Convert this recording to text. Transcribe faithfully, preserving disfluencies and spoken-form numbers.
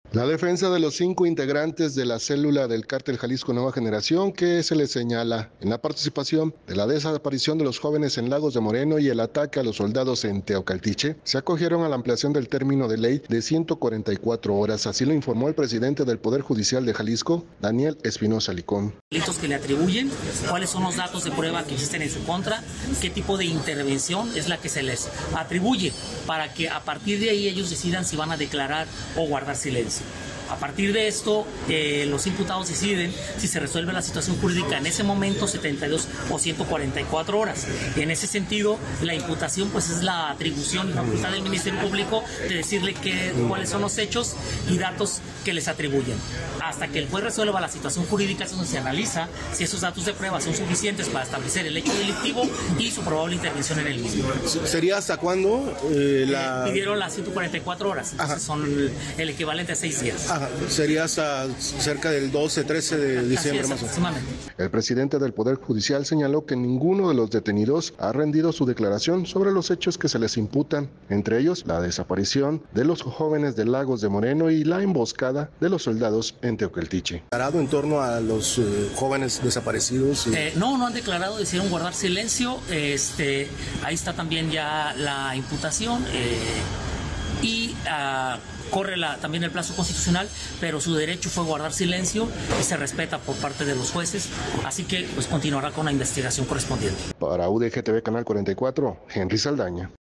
La defensa de los cinco integrantes de la célula del Cártel Jalisco Nueva Generación, que se les señala en la participación de la desaparición de los jóvenes en Lagos de Moreno y el ataque a los soldados en Teocaltiche, se acogieron a la ampliación del término de ley de ciento cuarenta y cuatro horas. Así lo informó el presidente del Poder Judicial de Jalisco, Daniel Espinosa Licón. Delitos que le atribuyen, cuáles son los datos de prueba que existen en su contra, qué tipo de intervención es la que se les atribuye, para que a partir de ahí ellos decidan si van a declarar o guardar silencio. A partir de esto, eh, los imputados deciden si se resuelve la situación jurídica en ese momento, setenta y dos o ciento cuarenta y cuatro horas. Y en ese sentido, la imputación pues es la atribución y facultad del Ministerio Público de decirle que, cuáles son los hechos y datos que les atribuyen. Hasta que el juez resuelva la situación jurídica, es donde se analiza si esos datos de prueba son suficientes para establecer el hecho delictivo y su probable intervención en el mismo. ¿Sería hasta cuándo? Eh, la... eh, pidieron las ciento cuarenta y cuatro horas, entonces son el, el equivalente a seis días. Ajá. Sería hasta cerca del doce, trece de diciembre más o menos. El presidente del Poder Judicial señaló que ninguno de los detenidos ha rendido su declaración sobre los hechos que se les imputan, entre ellos la desaparición de los jóvenes de Lagos de Moreno y la emboscada de los soldados en Teocaltiche. ¿En torno a los eh, jóvenes desaparecidos? Eh... Eh, no, no han declarado, decidieron guardar silencio. Este, ahí está también ya la imputación eh, y uh, corre la, también el plazo constitucional, pero su derecho fue guardar silencio y se respeta por parte de los jueces, así que pues continuará con la investigación correspondiente. Para U D G T V Canal cuarenta y cuatro, Henry Saldaña.